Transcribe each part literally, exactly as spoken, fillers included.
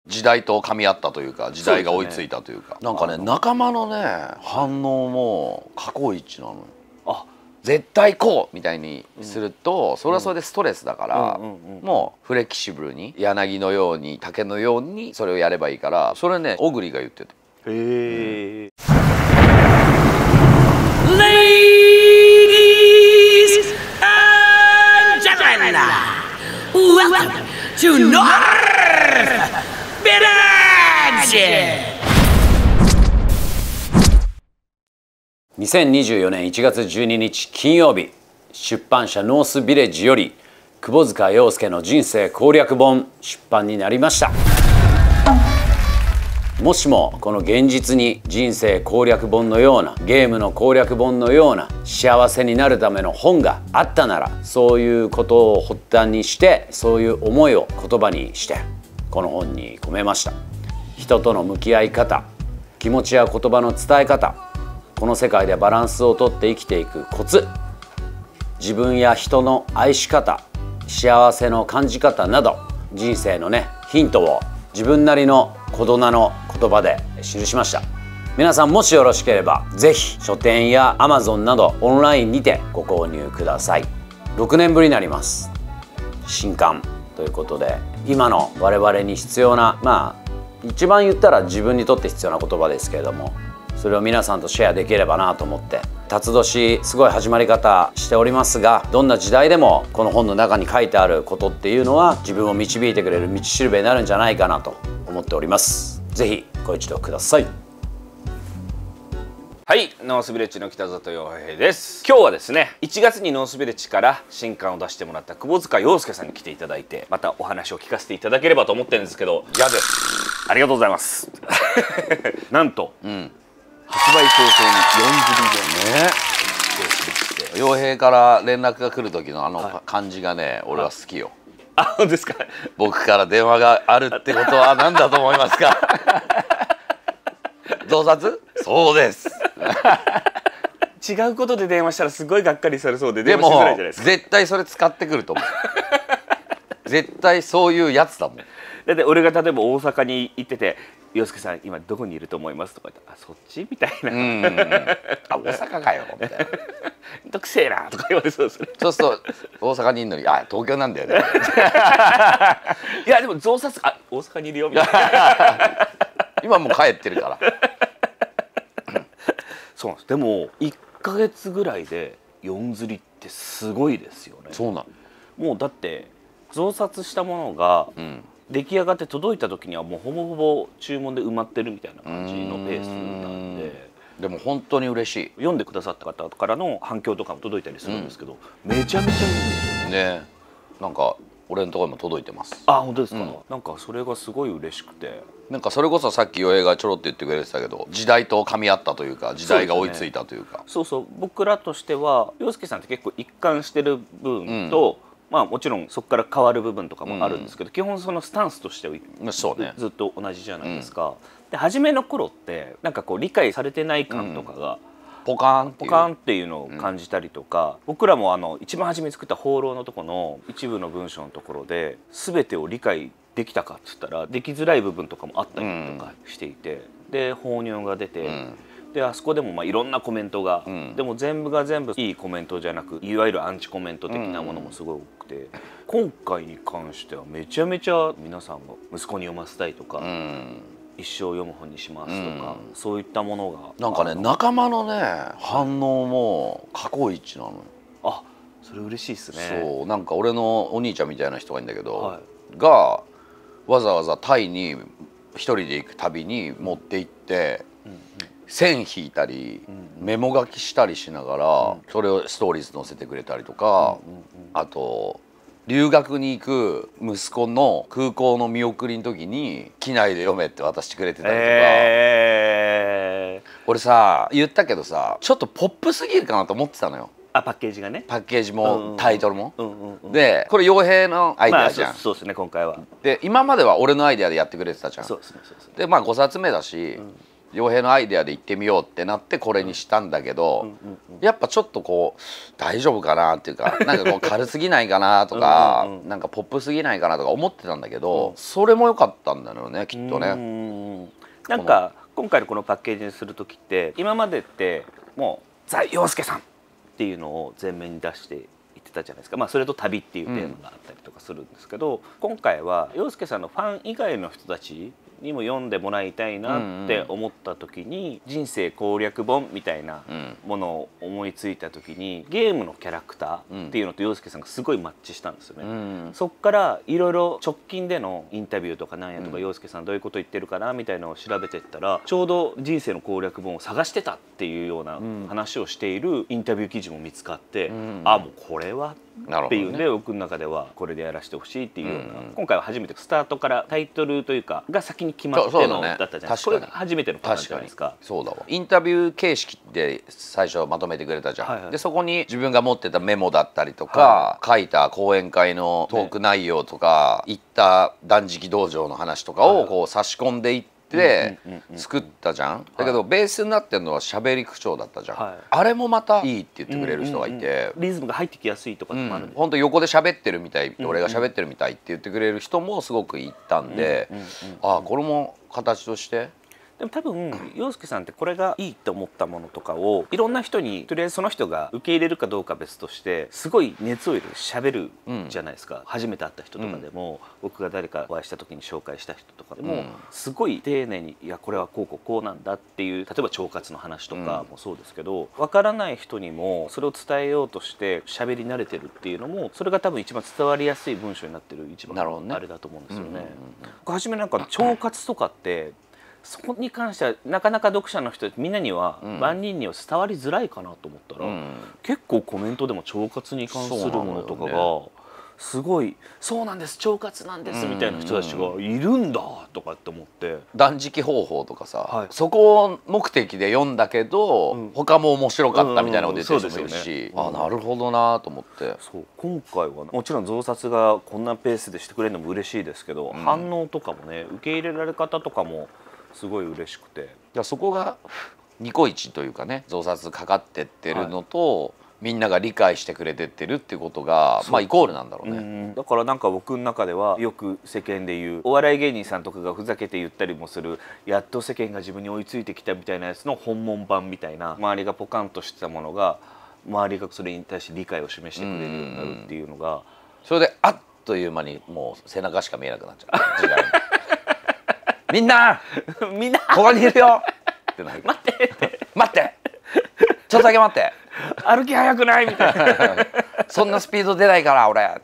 時代と噛み合ったというか、時代が追いついたというか、なんかね、仲間のね反応も過去一なのよ。あ、絶対こうみたいにすると、それはそれでストレスだから、もうフレキシブルに柳のように竹のようにそれをやればいいから、それね小栗が言ってた。へえ。 Ladies and gentlemen, welcome to North Village! にせんにじゅうよねんいちがつじゅうににち金曜日、出版社ノースビレッジより窪塚洋介の人生攻略本出版になりました。もしもこの現実に人生攻略本のような、ゲームの攻略本のような幸せになるための本があったなら、そういうことを発端にして、そういう思いを言葉にしてこの本に込めました。人との向き合い方、気持ちや言葉の伝え方、この世界でバランスをとって生きていくコツ、自分や人の愛し方、幸せの感じ方など、人生のねヒントを自分なりの言霊の言葉で記しました。皆さんもしよろしければぜひ書店や アマゾン などオンラインにてご購入ください。ろくねんぶりになります。新刊ということで、今の我々に必要な、まあ一番言ったら自分にとって必要な言葉ですけれども、それを皆さんとシェアできればなと思って、辰年すごい始まり方しておりますが、どんな時代でもこの本の中に書いてあることっていうのは自分を導いてくれる道しるべになるんじゃないかなと思っております。ぜひご一読ください。 はい、ノースビレッジの北里洋平です。今日はですね、いちがつにノースビレッジから新刊を出してもらった窪塚洋介さんに来ていただいて、またお話を聞かせていただければと思ってるんですけど、 嫌です。 ありがとうございます。なんと、うん、 発売早々によんじりでね、洋平から連絡が来る時のあの感じがね、俺は好きよ。 あ、本当ですか。 僕から電話があるってことは何だと思いますか。増刷？そうです。 違うことで電話したらすごいがっかりされそうで電話しづらいじゃないですか。 絶対それ使ってくると思う。絶対そういうやつだもん。 だって俺が例えば大阪に行ってて「洋介さん今どこにいると思います」とか言って「あ、そっち?」みたいな「 うんあ、大阪かよ」みたいな 「めんどくせえな」とか言われそうですね。 そうすると大阪にいるのに「あ、東京なんだよね」 いやでも増刷「あ、大阪にいるよ」みたいな。 今もう帰ってるから。 そうなんです。でもいっかげつぐらいでよん刷りってすごいですよね。 そうなの。 もうだって増刷したものが、うん、出来上がって届いた時にはもうほぼほぼ注文で埋まってるみたいな感じのペースなんで。 でも本当に嬉しい。 読んでくださった方からの反響とかも届いたりするんですけど、うん、めちゃめちゃいいんですよね。なんか俺のところにも届いてます。 あ、本当ですか。うん、なんかそれがすごい嬉しくて、 なんかそれこそさっき洋平がちょろって言ってくれてたけど、時代と噛み合ったというか、時代が追いついたというか。 そうそう、僕らとしては洋介さんって結構一貫してる部分と、うん、まあもちろんそこから変わる部分とかもあるんですけど、うん、基本そのスタンスとしてはそうね、ずっと同じじゃないですか。うん、で初めの頃ってなんかこう理解されてない感とかが、うん、 ポカーンポカーンっていうのを感じたりとか、うん、僕らもあの一番初めに作った放浪のとこの一部の文章のところで全てを理解できたかっつったらできづらい部分とかもあったりとかしていて、うん、で放尿が出て、うん、であそこでもまあいろんなコメントが、うん、でも全部が全部いいコメントじゃなく、いわゆるアンチコメント的なものもすごい多くて、うん、今回に関してはめちゃめちゃ皆さんが息子に読ませたいとか、うん、一生読む本にしますとか、うん、そういったものがなんかね、仲間のね反応も過去一なのよ。 あ、それ嬉しいですね。 そう、なんか俺のお兄ちゃんみたいな人がいるんだけど、はい、がわざわざタイに一人で行く旅に持って行って、うんうん、線引いたり、うんうん、メモ書きしたりしながら、うん、それをストーリーズ載せてくれたりとか、うんうんうん、あと留学に行く息子の空港の見送りの時に機内で読めって渡してくれてたりとか、えー、俺さ言ったけどさ、ちょっとポップすぎるかなと思ってたのよ。 あ、パッケージがね、 パッケージもタイトルも。でこれ洋平のアイデアじゃん。 まあ、そうですね、今回は。 で今までは俺のアイデアでやってくれてたじゃん。そうですね、そうですね。でまあごさつめだし、うん、 洋平のアイデアで行ってみようってなってこれにしたんだけど、やっぱちょっとこう大丈夫かなっていうかなんかこう軽すぎないかなとかなんかポップすぎないかなとか思ってたんだけど、それも良かったんだよねきっとね。 なんか今回のこのパッケージにする時って今までってもう「ザ・洋介さん」っていうのを前面に出していってたじゃないですか。まあそれと旅っていうテーマがあったりとかするんですけど、うん、今回は洋介さんのファン以外の人たちにも読んでもらいたいなって思った時に、人生攻略本みたいなものを思いついた時にゲームのキャラクターっていうのと洋介さんがすごいマッチしたんですよね。うん、そっからいろいろ直近でのインタビューとかなんやとか、洋介さんどういうこと言ってるかなみたいなのを調べてったらちょうど人生の攻略本を探してたっていうような話をしているインタビュー記事も見つかって、うん、あもうこれはっていうんで、僕の中ではこれでやらせてほしいっていうような、うん、今回は初めてスタートからタイトルというかが先に決まってのだったじゃないですか。これが初めてのパターンじゃないですか。 そうだわ。インタビュー形式で最初まとめてくれたじゃん。はいはい、でそこに自分が持ってたメモだったりとか、はい、書いた講演会のトーク内容とか、ね、行った断食道場の話とかをこう差し込んでいって。で作ったじゃん。だけどベースになってるのは喋り口調だったじゃん、はい、あれもまたいいって言ってくれる人がいて、うんうんうん、 リズムが入ってきやすいとかもあるんで、 うん、ほんと横で喋ってるみたい、うんうん、俺が喋ってるみたいって言ってくれる人もすごくいたんで、うんうんうんうん、ああこれも形として。 でも多分洋介さんってこれがいいって思ったものとかをいろんな人にとりあえずその人が受け入れるかどうか別としてすごい熱を入れて喋るじゃないですか、うん、初めて会った人とかでも、うん、僕が誰かお会いした時に紹介した人とかでも、うん、すごい丁寧に「いやこれはこうこうこうなんだ」っていう例えば腸活の話とかもそうですけど、分からない人にもそれを伝えようとして喋り慣れてるっていうのもそれが多分一番伝わりやすい文章になってる一番あれだと思うんですよね。初めなんか腸活とかってそこに関してはなかなか読者の人みんなには、うん、万人には伝わりづらいかなと思ったら、うん、結構コメントでも腸活に関するものとかがすごい「そうなんです腸活なんです」みたいな人たちがいるんだとかって思って、 断食方法とかさ、はい、そこを目的で読んだけど、うん、他も面白かったみたいなこと言ってる人もいるし、あなるほどなと思って。 そう今回はもちろん増刷がこんなペースでしてくれるのも嬉しいですけど、うん、反応とかもね受け入れられ方とかもすごい嬉しくて、いやそこがニコイチというかね増刷かかってってるのと、はい、みんなが理解してくれてってるっていうことがまあイコールなんだろうね。 うんだからなんか僕の中ではよく世間でいうお笑い芸人さんとかがふざけて言ったりもするやっと世間が自分に追いついてきたみたいなやつの本物版みたいな、周りがポカンとしてたものが周りがそれに対して理解を示してくれるようになるっていうのが、 それであっという間にもう背中しか見えなくなっちゃう時代みんなみんなここにいるよってなる。 待ってって待ってちょっとだけ待って歩き速くないみたいなそんなスピード出ないから俺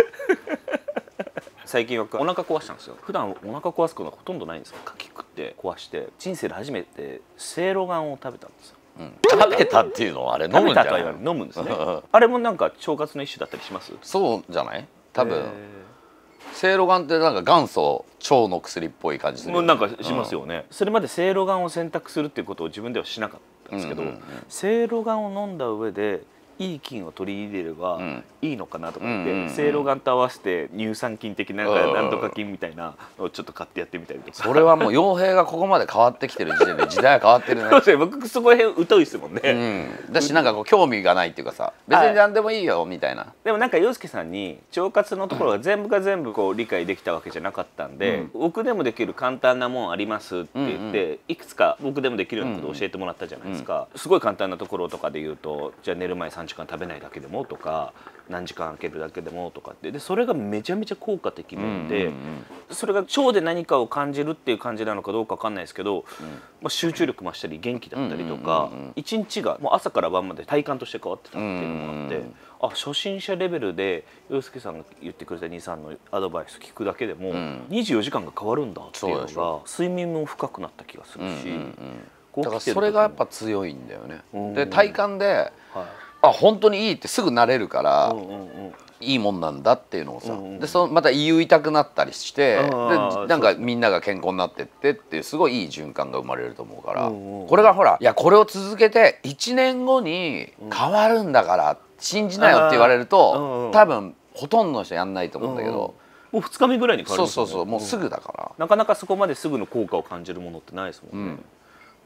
最近はお腹壊したんですよ。普段お腹壊すことがほとんどないんですよ。牡蠣食って壊して人生で初めてせいろがんを食べたんですよ。 うん、食べたっていうのはあれ飲むんじゃない？ 飲むんですねあれもなんか腸活の一種だったりします？ そうじゃない多分。せいろがんってなんか元祖腸の薬っぽい感じするよね。 なんかしますよね、うん、それまでせいろがんを選択するっていうことを自分ではしなかったんですけど、せいろがんを飲んだ上でいい菌を取り入れればいいのかなと思ってせいろがんと合わせて乳酸菌的ななんとか菌みたいなのをちょっと買ってやってみたりとか。 それはもう傭兵がここまで変わってきてる時点で時代は変わってるね僕そこら辺疎いですもんね、 うん、だしなんかこう興味がないっていうかさ別に何でもいいよみたいな、はい、 でもなんか洋介さんに腸活のところが全部が全部こう理解できたわけじゃなかったんで、うん、僕でもできる簡単なもんありますって言って、うんうん、いくつか僕でもできるようなことを教えてもらったじゃないですか、うん、すごい簡単なところとかで言うとじゃあ寝る前さんじかん食べないだけでもとか何時間空けるだけでもとかってでそれがめちゃめちゃ効果的なんで、うんうんうん、それが腸で何かを感じるっていう感じなのかどうか分かんないですけど、うんまあ、集中力増したり元気だったりとか一日がもう朝から晩まで体感として変わってたっていうのがあって、うんうん、あ初心者レベルで洋介さんが言ってくれたにさんのアドバイス聞くだけでも、うん、にじゅうよじかんが変わるんだっていうのが睡眠も深くなった気がするし、うんうんうん、だからそれがやっぱ強いんだよね。うん、で体感で、はいあ本当にいいってすぐ慣れるから、うんうんうん、いいもんなんだっていうのをさ、うんうん、でそのまた言いたくなったりしてでなんかみんなが健康になってってっていうすごいいい循環が生まれると思うから、うんうん、これがほらいやこれを続けていちねんごに変わるんだから信じなよって言われると、うん、多分ほとんどの人やんないと思うんだけど、うんうん、もうふつかめぐらいに変わるんですよね。そうそうそうもうすぐだから、 なかなかそこまですぐの効果を感じるものってないですもんね。うん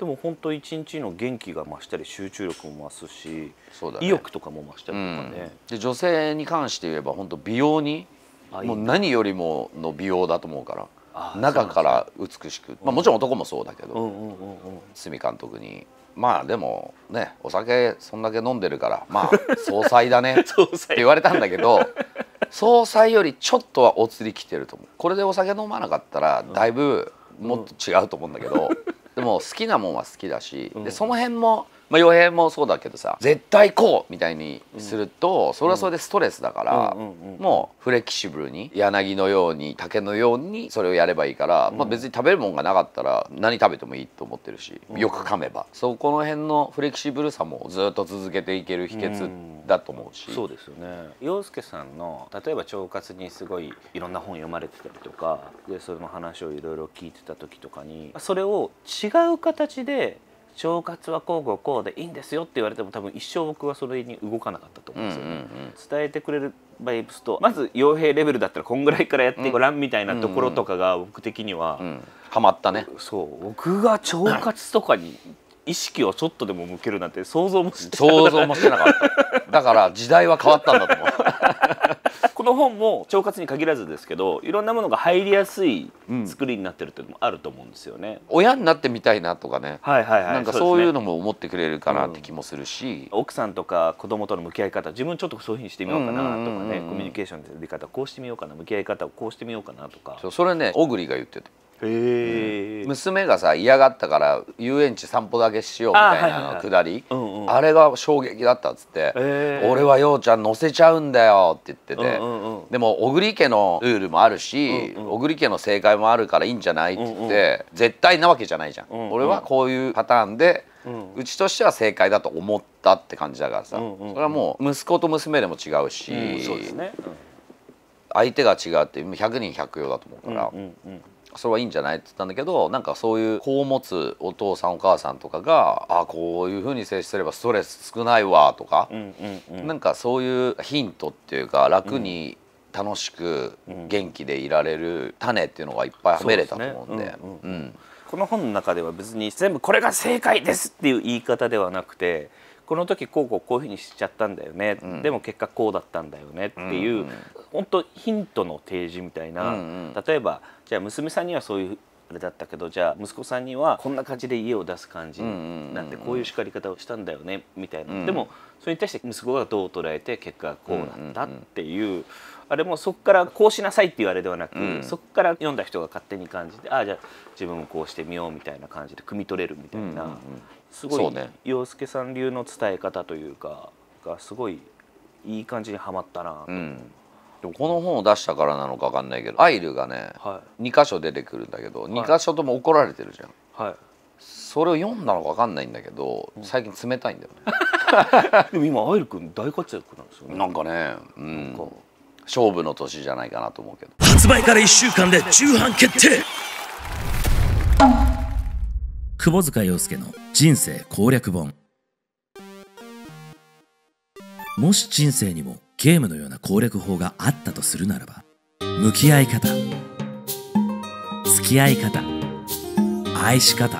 でも本当一日の元気が増したり集中力も増すし、 そうだね、 意欲とかも増したりとかね、 うん、で女性に関して言えば本当美容にもう何よりもの美容だと思うから、中から美しく、まあ、もちろん男もそうだけど、堤監督にまあでもねお酒そんだけ飲んでるからまあ総裁だねって言われたんだけど総裁よりちょっとはお釣りきてると思う。これでお酒飲まなかったらだいぶもっと違うと思うんだけど、でも好きなもんは好きだし、でその辺もまあ洋平もそうだけどさ、絶対こうみたいにするとそれはそれでストレスだから、もうフレキシブルに柳のように竹のようにそれをやればいいから、まあ別に食べるもんがなかったら何食べてもいいと思ってるし、よく噛めばそこの辺のフレキシブルさもずっと続けていける秘訣だと思うし。 そうですよね。陽介さんの例えば腸活にすごいいろんな本読まれてたりとかで、その話をいろいろ聞いてた時とかにそれを違う形で腸活はこうこうこうでいいんですよって言われても多分一生僕はそれに動かなかったと思うんですよね。伝えてくれるバイブスとまず傭兵レベルだったらこんぐらいからやってごらんみたいなところとかが僕的にはハマったね。 そう僕が腸活とかに意識をちょっとでも向けるなんて想像もして想像もしてなかった。だから時代は変わったんだと思う。 この本も腸活に限らずですけどいろんなものが入りやすい作りになってるっていうのもあると思うんですよね。 親になってみたいなとかね、 はいはいはい、 なんかそういうのも思ってくれるかなって気もするし、 うん、奥さんとか子供との向き合い方自分ちょっとそういうふうにしてみようかなとかね、コミュニケーションのやり方こうしてみようかな、向き合い方をこうしてみようかなとか。 そ, それね小栗が言ってた。 へえ、 娘がさ嫌がったから遊園地散歩だけしようみたいなのくだり、あれが衝撃だったっつって「俺はようちゃん乗せちゃうんだよ」って言ってて、でも小栗家のルールもあるし小栗家の正解もあるからいいんじゃないって言って絶対なわけじゃないじゃん。俺はこういうパターンでうちとしては正解だと思ったって感じだからさ、それはもう息子と娘でも違うし、相手が違うってひゃくにんひゃくようだと思うから。それはいいんじゃないって言ったんだけど、なんかそういう子を持つお父さんお母さんとかが「あこういうふうに接すればストレス少ないわ」とか、なんかそういうヒントっていうか楽に楽しく元気でいられる種っていうのがいっぱいはめれたと思うんで、 この本の中では別に全部これが正解ですっていう言い方ではなくて、この時こうこうこういうふうにしちゃったんだよね、うん、でも結果こうだったんだよねっていう、うん、本当ヒントの提示みたいな、うん、例えばじゃあ娘さんにはそういうあれだったけど、じゃあ息子さんにはこんな感じで家を出す感じになってこういう叱り方をしたんだよねみたいな、うん、でもそれに対して息子がどう捉えて結果がこうだったっていう、うん、あれもそこからこうしなさいって言われではなく、うん、そこから読んだ人が勝手に感じて、ああじゃあ自分もこうしてみようみたいな感じで汲み取れるみたいな、うんうん、すごい陽介さん流の伝え方というかがすごいいい感じにはまったなと。うん、 でもこの本を出したからなのか分かんないけど、アイルがね、はい、に箇所出てくるんだけど、はい、に箇所とも怒られてるじゃん。はい、それを読んだのか分かんないんだけど、最近冷たいんだよね。 でも今アイル君大活躍なんですよね。 なんかね、うん、なんか勝負の年じゃないかなと思うけど。 発売からいっしゅうかんで重版決定。窪塚洋介の人生攻略本。もし人生にもゲームのような攻略法があったとするならば、向き合い方、付き合い方、愛し方、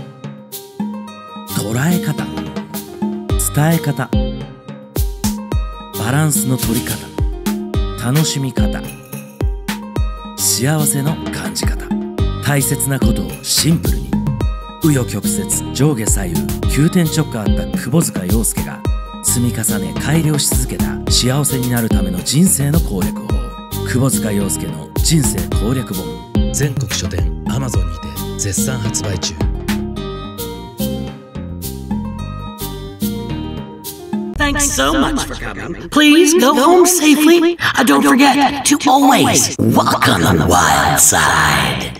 捉え方、伝え方、バランスの取り方、楽しみ方、幸せの感じ方、大切なことをシンプルに、紆余曲折上下左右急転直下あった窪塚洋介が積み重ね改良し続けた幸せになるための人生の攻略法。窪塚洋介の人生攻略本、全国書店 アマゾン にて絶賛発売中。 Thanks so much for coming. Please go home safely. Don't forget to always walk on the wild side.